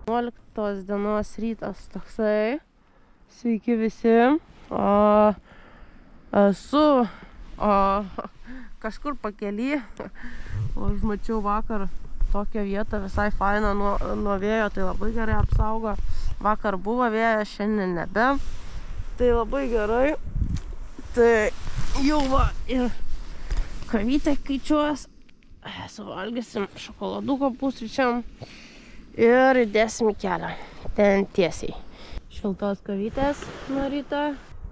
11 dienos rytas toksai. Sveiki visi. Esu kažkur pakely. Aš mačiau vakar tokią vietą visai fainą nuo vėjo, tai labai gerai apsaugo. Vakar buvo vėjas, šiandien nebe. Tai labai gerai. Tai jau va ir kavytę kaičiuos. Suvalgysim šokoladuko pusryčiam ir įdėsim į kelią. Ten tiesiai. Šiltos kavytės nuo ryto.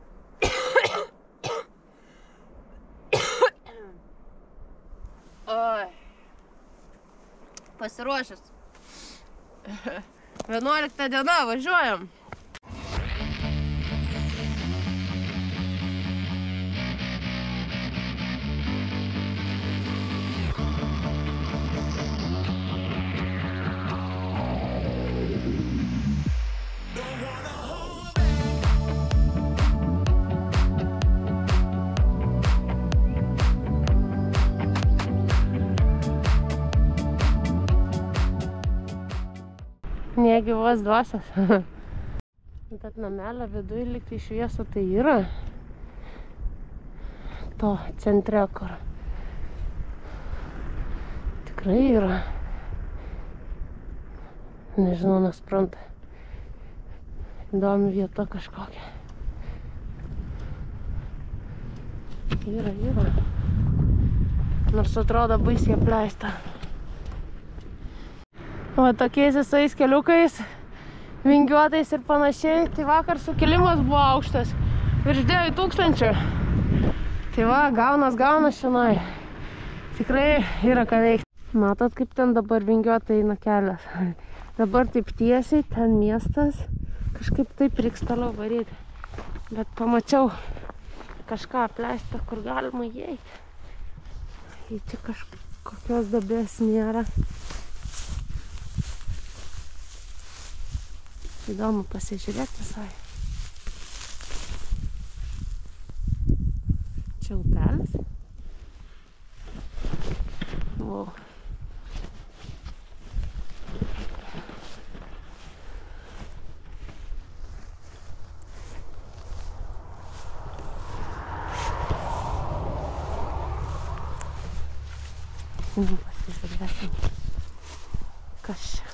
Oi. Pasiruošęs. 11 diena, važiuojam. Negyvos dvasios. Bet namelio viduj liktai šviesa tai yra. To centre, kur tikrai yra. Nežinau, nesuprantu. Įdomi vieta kažkokia. Yra. Nors atrodo baisiai apleista. O tokiais visais keliukais, vingiuotais ir panašiai, tai vakar sukilimas buvo aukštas, virš 9000. Tai va, gaunas šiandien. Tikrai yra ką veikti. Matot, kaip ten dabar vingiuotai eina kelias. Dabar taip tiesiai, ten miestas, kažkaip taip reiks toliau varyti. Bet pamačiau kažką apleistą, kur galima įeiti. Ir čia kažkokios duobės nėra. Įdomu pasižiūrėti visai. Čia upelis. Wow. Pasižiūrėsim. Kas čia?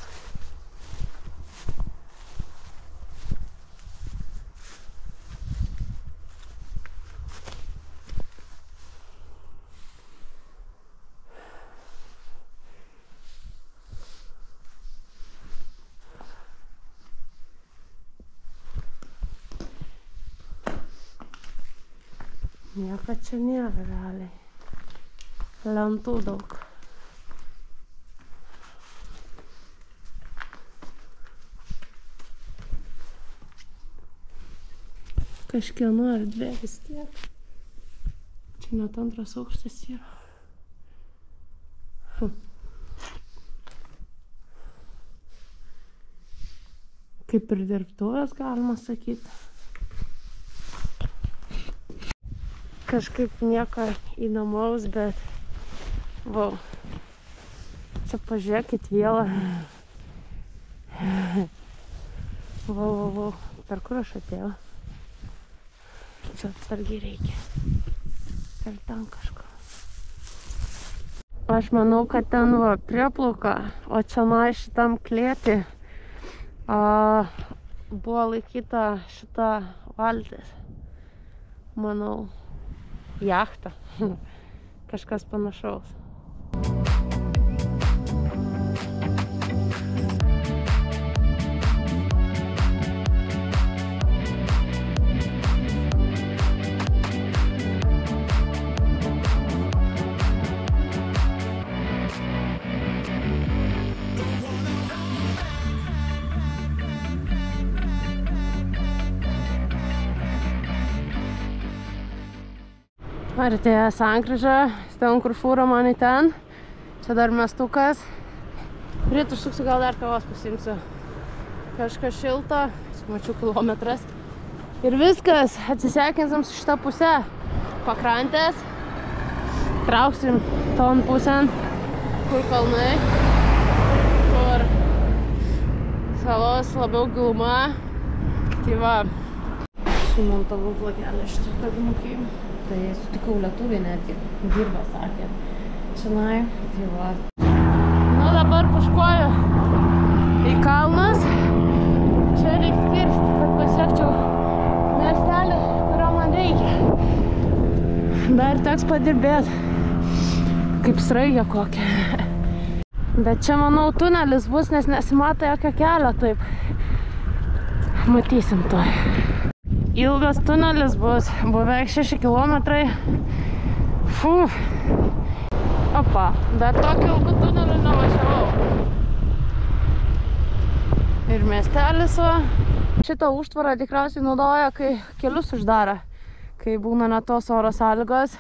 Nieko čia nėra realiai. Lentų daug. Kažkieno erdvė vis tiek. Čia net antras aukštas yra. Kaip ir dirbtuvės, galima sakyti. Kažkaip nieko įdomaus, bet wow. Čia pažiūrėkit vėlą. Wow. Per kur aš atėjau? Čia atsargiai reikia. Per ten kažkur. Aš manau, kad ten va prieplauka, o čia šitam klėti buvo laikyta šita valtis. Manau. Jachta. Kažkas panašaus. Artėja sankryža, ten kur fūra man į ten. Čia dar mestukas. Ryt užsuksiu, gal dar kavos pasiimsiu. Kažkas šilto, mačiau kilometras. Ir viskas, atsisekinsim su šitą pusę pakrantės. Trauksim ton pusėn, kur kalnai, kur tas labiau giluma. Tai va. Sumontavau vlogelį šitą kavinukai. Tai sutikau lietuvį netgi. Dirba, sakė. Čionai. Tai va. Nu dabar paškoju į kalnas. Čia reiks kirsti, kad pasiekčiau miestelį, kurio man reikia. Dar teks padirbėti. Kaip sraigė kokia. Bet čia, manau, tunelis bus, nes nesimato jokio kelio taip. Matysim to. Ilgas tunelis bus, beveik 6 kilometrai. Fuf. Opa, dar tokį ilgų tunelį nevažiavau. Ir miestelis va. Šitą užtvarą tikriausiai naudoja, kai kelius uždara. Kai būna net tos oro sąlygos.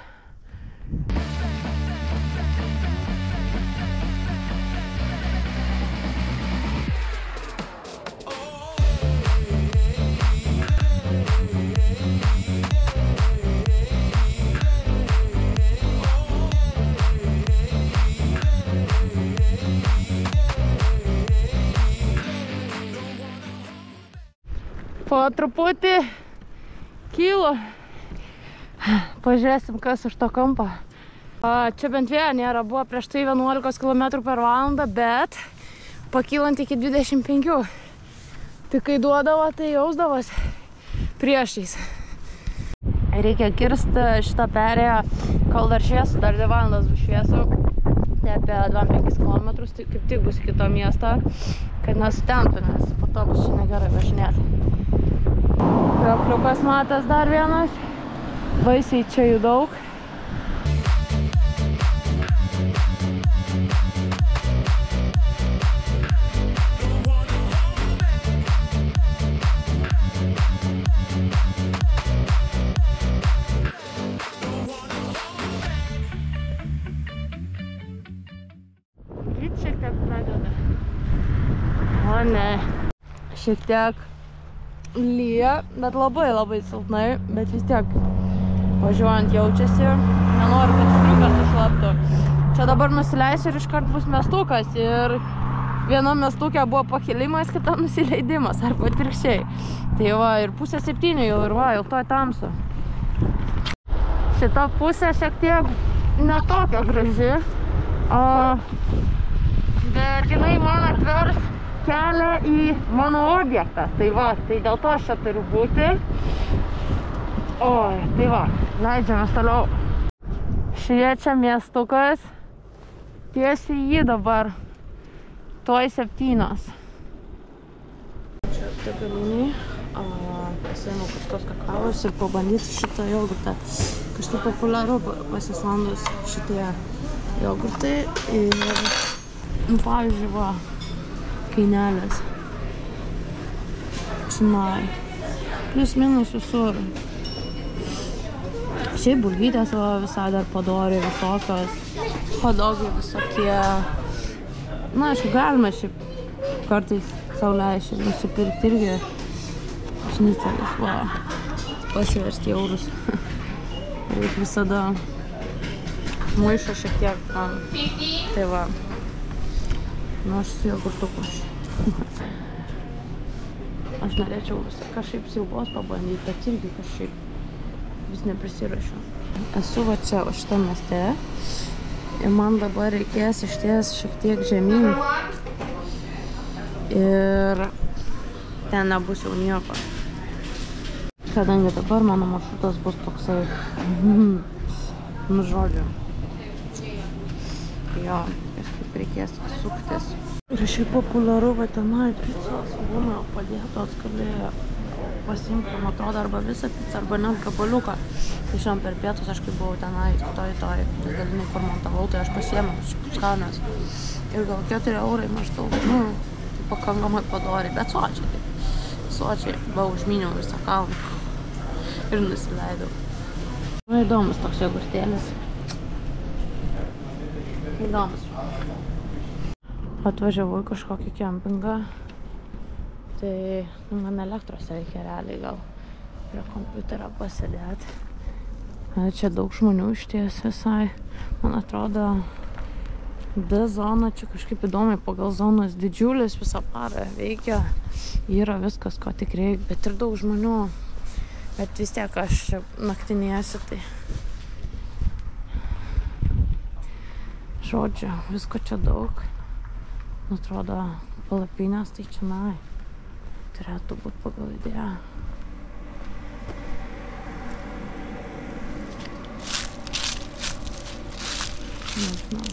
Po truputį kylu. Pažiūrėsim, kas už to kampo. Čia bent vėjo nėra, buvo prieš tai 11 km per valandą, bet pakylant iki 25. Tai kai duodavo, tai jausdavos priešais. Reikia kirsti šitą perėją, kol dar šviesu, dar 2 valandas bus šviesu. Tai apie 2-5 km, tai kaip tik bus iki to miesto, kad nesutentų, nes po to bus čia negerai važinėti. Kriokliukas matas dar vienas. Baisiai čia jų daug. Lyt šiek tiek pradeda. O ne. Šiek tiek lyja, bet labai silpnai, bet vis tiek važiuojant jaučiasi. Nenoriu, kad striukas sušlaptų. Čia dabar nusileisiu ir iškart bus miestukas. Ir viena miestukė buvo pakilimas, kita nusileidimas, arba atvirkščiai. Tai va, ir 6:30 jau, ir va, jau to tamsu. Šita pusė šiek tiek ne tokia graži, bet jinai man atvers kelią į mano objektą. Tai va, tai dėl to aš čia turiu būti. Oi, tai va, leidžiamės toliau. Šviečia miestukas. Tiesiai jį dabar. Tuoj 7. Čia degaliniai. Pasiėmiau kažkos kakavos ir pabandyti šitą jogurtą. Kažkaip populiaru pasislandus šitie jogurtai. Ir, pavyzdžiui, va, kainelės. Činai. Plius minus visur. Šiaip bulvytės visai dar padori visokios. Hodogai visokie. Na, aišku, galima šiaip kartais sauliaišiai nusipirkti irgi šnicelis. Va. Pasiversti eurus. Reikia visada maišo šiek tiek. Tai va. Nu, aš su jogurtuku. Aš norėčiau kažkaip silbos pabandyti, bet irgi kažkaip vis neprisirašiau. Esu va čia, va šitą mieste. Ir man dabar reikės išties šiek tiek žemyn. Ir ten nebus jau nieko. Kadangi dabar mano maršrutas bus toksai. Nu, žodžiu. Jo. Reikės suktis. Ir šiaip populiaru, va tenai picos būna padėtos, gali pasiimti, man atrodo, arba visą pizzą, arba net gabaliuką. Tai šiandien per pietus aš kaip buvau tenai, toj galinai, kur montavau, tai aš pasiėmiau skanės. Ir gal 4 eurai maždaug, nu, tai pakankamai padori, bet sočiai taip. Sočiai, va, užminiau visą kalną ir nusileidau. Nu, įdomus toks jogurtėlis. Įdomus. Atvažiavau į kažkokį kempingą. Tai man elektros reikia realiai gal prie kompiuterio pasėdėti. Čia daug žmonių išties visai. Man atrodo, D zona čia kažkaip įdomiai pagal zonas didžiulis, visą parą veikia. Yra viskas, ko tik reikia, bet ir daug žmonių. Bet vis tiek aš čia naktinėsiu, tai... Žodžiu, visko čia daug. Atrodo, palapinės, tai čia turėtų būti pagal idėją. Nežinau.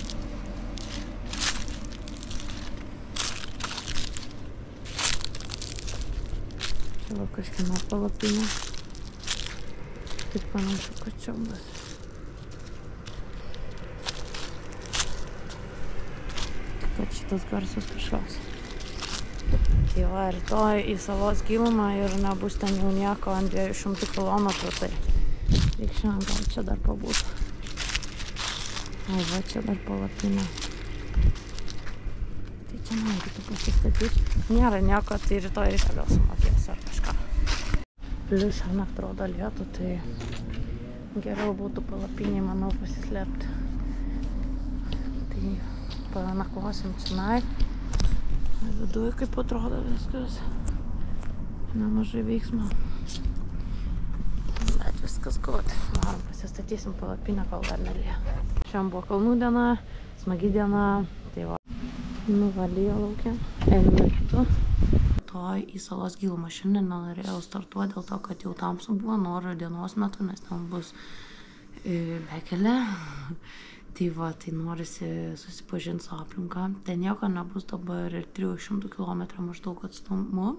Čia va kažkieno palapinė. Taip panašu, kad čia bus. Tik kad šitas garsas kažkoks. Tai va, rytoj į salos gilumą ir nebus ten jau nieko ant 200 kilometrų, tai reik šiandien gal čia dar pabūt. O va, čia dar palapinė. Tai čia man reikėtų pasistatyti. Nėra nieko, tai rytoj reikia gal sumokėsiu ar kažką. Plius šią naktį rodo lietų, tai geriau būtų palapinėj, manau, pasislėpti. Tai panakvosim čionai. Viduj kaip atrodo viskas. Nemažai veiksmo. Bet viskas gut. Varom, pasistatysim palapinę, kol dar nelija. Šiandien buvo kalnų diena, smagi diena. Tai va, nuvalyjo laukia. Einame kitu. Toj į salos gilumą šiandien nenorėjau startuoti dėl to, kad jau tamsu buvo, noriu dienos metu, nes ten bus bekelė. Tai va, tai norisi susipažinti su aplinka. Ten nieko nebus dabar ir 300 km maždaug atstumu.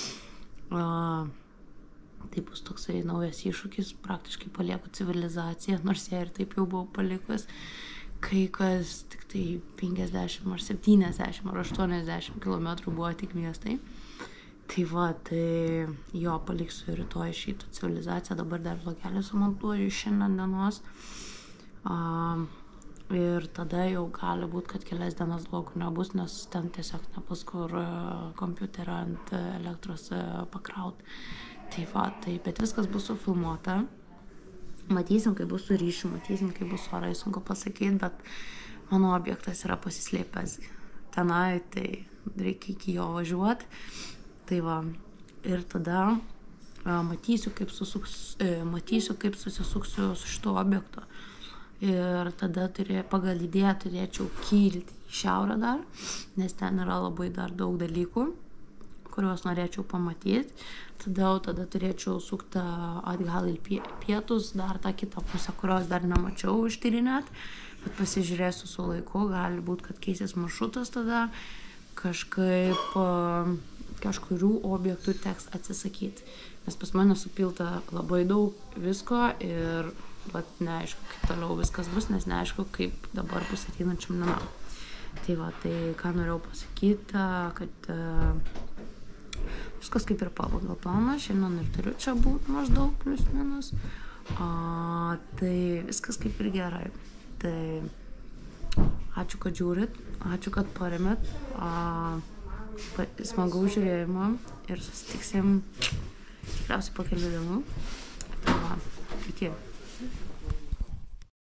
Tai bus toksai naujas iššūkis, praktiškai palieku civilizaciją, nors ją ir taip jau buvau palikus. Kai kas tik tai 50 ar 70 ar 80 km buvo tik miestai. Tai va, tai jo paliksiu rytoj šitą civilizaciją, dabar dar vlogelį sumontuoju šiandien dienos. Ir tada jau gali būt, kad kelias dienas vlogų nebus, nes ten tiesiog nebus kur kompiuterį ant elektros pakraut. Tai va, tai, bet viskas bus sufilmuota. Matysim, kaip bus su ryšiu, matysim, kaip bus orai, sunku pasakyti, bet mano objektas yra pasislėpęs tenai, tai reikia iki jo važiuoti. Tai va, ir tada matysiu, kaip susisuksiu su šituo objektu. Ir tada pagal idėją turėčiau kilti į šiaurę dar, nes ten yra labai dar daug dalykų, kuriuos norėčiau pamatyti. Tada turėčiau sukti atgal į pietus, dar tą kitą pusę, kurios dar nemačiau ištyrinėt, bet pasižiūrėsiu su laiku, gali būti, kad keisis maršrutas tada, kažkaip kažkurių objektų teks atsisakyti. Nes pas mane supilta labai daug visko ir bet neaišku, kaip toliau viskas bus, nes neaišku, kaip dabar bus ateinančiam dienam. Tai va, tai ką norėjau pasakyti, kad viskas kaip ir pagal planą, šiandien ir turiu čia būti maždaug plius minus. Tai viskas kaip ir gerai. Tai ačiū, kad žiūrit, ačiū, kad paremėt, smagaus žiūrėjimo ir susitiksim tikriausiai po kelių dienų. Tai va, iki.